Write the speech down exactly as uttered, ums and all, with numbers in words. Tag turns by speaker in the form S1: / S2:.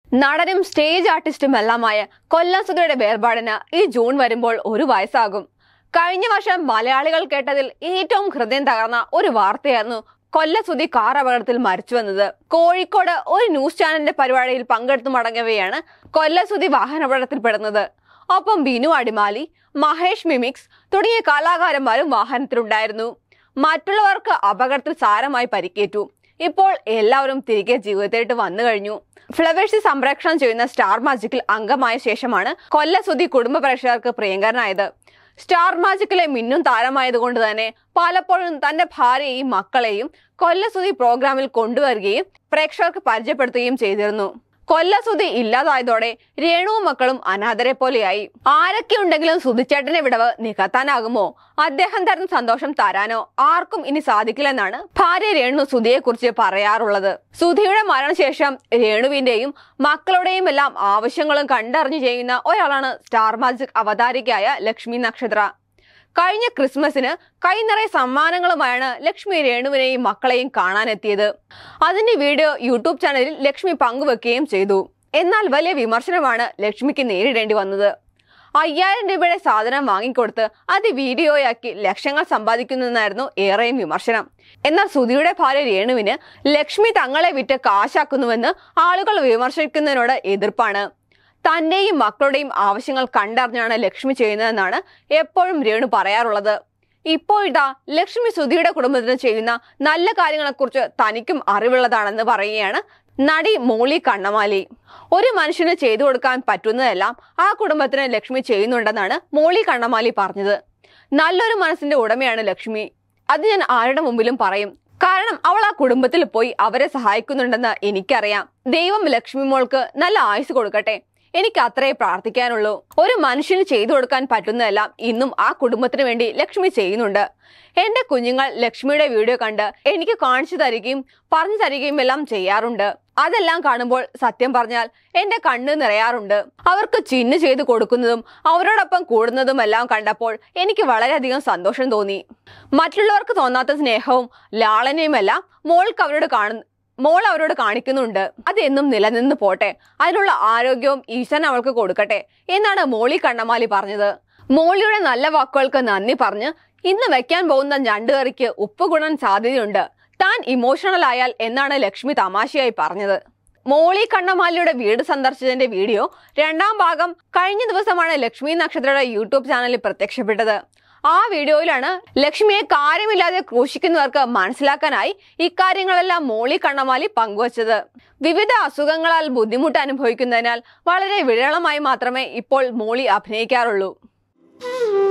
S1: നടനും സ്റ്റേജ് ആർട്ടിസ്റ്റുമെല്ലാമായ കൊല്ലം സുധിയുടെ വേർപാടിന് ഈ ജൂൺ വരുമ്പോൾ ഒരു വയസ്സാകും. കഴിഞ്ഞ വർഷം മലയാളികൾ കേട്ടതിൽ ഏറ്റവും ഹൃദയം തകർന്ന ഒരു വാർത്തയായിരുന്നു കൊല്ലം സുധി കാർ അപകടത്തിൽ മരിച്ചുവെന്നത്. കോഴിക്കോട് ഒരു ന്യൂസ് ചാനലിന്റെ പരിപാടിയിൽ പങ്കെടുത്തു മടങ്ങവെയാണ് കൊല്ലം സുധി വാഹനാപകടത്തിൽപ്പെടുന്നത്. ഒപ്പം ബിനു അടിമാലി, മഹേഷ് മിമിക്സ് തുടങ്ങിയ കലാകാരന്മാരും വാഹനത്തിലുണ്ടായിരുന്നു. മറ്റുള്ളവർക്ക് അപകടത്തിൽ സാരമായി പരിക്കേറ്റു. ഇപ്പോൾ എല്ലാവരും തിരികെ ജീവിതത്തിലേക്ക് വന്നു കഴിഞ്ഞു. ഫ്ലവേഴ്സ് സംപ്രേഷണം ചെയ്യുന്ന സ്റ്റാർ മാജിക്കിൽ അംഗമായ ശേഷമാണ് കൊല്ലം സുധി കുടുംബ പ്രേക്ഷകർക്ക് പ്രിയങ്കരനായത്. സ്റ്റാർ മാജിക്കിലെ മിന്നും താരമായതുകൊണ്ട് തന്നെ പലപ്പോഴും തന്റെ ഭാര്യയെയും മക്കളെയും കൊല്ലം സുധി പ്രോഗ്രാമിൽ കൊണ്ടുവരികയും പ്രേക്ഷകർക്ക് പരിചയപ്പെടുത്തുകയും ചെയ്തിരുന്നു. കൊല്ലം സുധി ഇല്ലാതായതോടെ രേണുവും മക്കളും അനാഥരെ പോലെയായി. ആരൊക്കെ ഉണ്ടെങ്കിലും സുധിച്ചേട്ടന്റെ വിടവ് നികത്താനാകുമോ? അദ്ദേഹം തരുന്ന സന്തോഷം തരാനോ ആർക്കും ഇനി സാധിക്കില്ലെന്നാണ് ഭാര്യ രേണു സുധിയെ കുറിച്ച് പറയാറുള്ളത്. സുധിയുടെ മരണശേഷം രേണുവിന്റെയും മക്കളുടെയും എല്ലാം ആവശ്യങ്ങളും കണ്ടറിഞ്ഞു ചെയ്യുന്ന ഒരാളാണ് സ്റ്റാർ മാജിക് അവതാരികയായ ലക്ഷ്മി നക്ഷത്ര. കഴിഞ്ഞ ക്രിസ്മസിന് കൈ നിറയെ സമ്മാനങ്ങളുമായാണ് ലക്ഷ്മി രേണുവിനെയും മക്കളെയും കാണാനെത്തിയത്. അതിന്റെ വീഡിയോ യൂട്യൂബ് ചാനലിൽ ലക്ഷ്മി പങ്കുവെക്കുകയും ചെയ്തു. എന്നാൽ വലിയ വിമർശനമാണ് ലക്ഷ്മിക്ക് നേരിടേണ്ടി വന്നത്. അയ്യായിരം രൂപയുടെ സാധനം വാങ്ങിക്കൊടുത്ത് അത് വീഡിയോയാക്കി ലക്ഷങ്ങൾ സമ്പാദിക്കുന്നതെന്നായിരുന്നു ഏറെയും വിമർശനം. എന്നാൽ സുധിയുടെ ഭാര്യ രേണുവിന് ലക്ഷ്മി തങ്ങളെ വിറ്റ് കാശാക്കുന്നുവെന്ന് ആളുകൾ വിമർശിക്കുന്നതിനോട് എതിർപ്പാണ്. തന്റെയും മക്കളുടെയും ആവശ്യങ്ങൾ കണ്ടറിഞ്ഞാണ് ലക്ഷ്മി ചെയ്യുന്നതെന്നാണ് എപ്പോഴും രേണു പറയാറുള്ളത്. ഇപ്പോഴിതാ ലക്ഷ്മി സുധിയുടെ കുടുംബത്തിന് ചെയ്യുന്ന നല്ല കാര്യങ്ങളെക്കുറിച്ച് തനിക്കും അറിവുള്ളതാണെന്ന് പറയുകയാണ് നടി മോളി കണ്ണമാലി. ഒരു മനുഷ്യന് ചെയ്തു കൊടുക്കാൻ പറ്റുന്നതെല്ലാം ആ കുടുംബത്തിന് ലക്ഷ്മി ചെയ്യുന്നുണ്ടെന്നാണ് മോളി കണ്ണമാലി പറഞ്ഞത്. നല്ലൊരു മനസ്സിന്റെ ഉടമയാണ് ലക്ഷ്മി. അത് ഞാൻ ആരുടെ മുമ്പിലും പറയും. കാരണം അവൾ ആ കുടുംബത്തിൽ പോയി അവരെ സഹായിക്കുന്നുണ്ടെന്ന് എനിക്കറിയാം. ദൈവം ലക്ഷ്മി മോൾക്ക് നല്ല ആയുസ് കൊടുക്കട്ടെ. എനിക്ക് അത്രേ പ്രാർത്ഥിക്കാനുള്ളൂ. ഒരു മനുഷ്യന് ചെയ്തു കൊടുക്കാൻ പറ്റുന്നതെല്ലാം ഇന്നും ആ കുടുംബത്തിന് വേണ്ടി ലക്ഷ്മി ചെയ്യുന്നുണ്ട്. എന്റെ കുഞ്ഞുങ്ങൾ ലക്ഷ്മിയുടെ വീഡിയോ കണ്ട് എനിക്ക് കാണിച്ചു തരികയും പറഞ്ഞു തരികയും എല്ലാം ചെയ്യാറുണ്ട്. അതെല്ലാം കാണുമ്പോൾ സത്യം പറഞ്ഞാൽ എന്റെ കണ്ണ് നിറയാറുണ്ട്. അവർക്ക് ചിന്നു ചെയ്തു കൊടുക്കുന്നതും അവരോടൊപ്പം കൂടുന്നതും എല്ലാം കണ്ടപ്പോൾ എനിക്ക് വളരെയധികം സന്തോഷം തോന്നി. മറ്റുള്ളവർക്ക് തോന്നാത്ത സ്നേഹവും ലാളനയും എല്ലാം മോൾക്ക് അവരോട് കാണുന്നു മോൾ അവരോട് കാണിക്കുന്നുണ്ട്. അതെന്നും നിലനിന്ന് പോട്ടെ. അതിനുള്ള ആരോഗ്യവും ഈശ്വരൻ അവൾക്ക് കൊടുക്കട്ടെ എന്നാണ് മോളി കണ്ണമാലി പറഞ്ഞത്. മോളിയുടെ നല്ല വാക്കുകൾക്ക് നന്ദി പറഞ്ഞ് ഇന്ന് വെക്കാൻ പോകുന്ന ഞണ്ടുകറിക്ക് ഉപ്പ് ഗുണൻ സാധ്യതയുണ്ട്. താൻ ഇമോഷണൽ ആയാൽ എന്നാണ് ലക്ഷ്മി തമാശയായി പറഞ്ഞത്. മോളി കണ്ണമാലിയുടെ വീട് സന്ദർശിച്ചതിന്റെ വീഡിയോ രണ്ടാം ഭാഗം കഴിഞ്ഞ ദിവസമാണ് ലക്ഷ്മി നക്ഷത്രയുടെ യൂട്യൂബ് ചാനലിൽ പ്രത്യക്ഷപ്പെട്ടത്. ആ വീഡിയോയിലാണ് ലക്ഷ്മിയെ കാര്യമില്ലാതെ ക്രൂശിക്കുന്നവർക്ക് മനസ്സിലാക്കാനായി ഇക്കാര്യങ്ങളെല്ലാം മോളി കണ്ണമാലി പങ്കുവച്ചത്. വിവിധ അസുഖങ്ങളാൽ ബുദ്ധിമുട്ട് അനുഭവിക്കുന്നതിനാൽ വളരെ വിരളമായി മാത്രമേ ഇപ്പോൾ മോളി അഭിനയിക്കാറുള്ളൂ.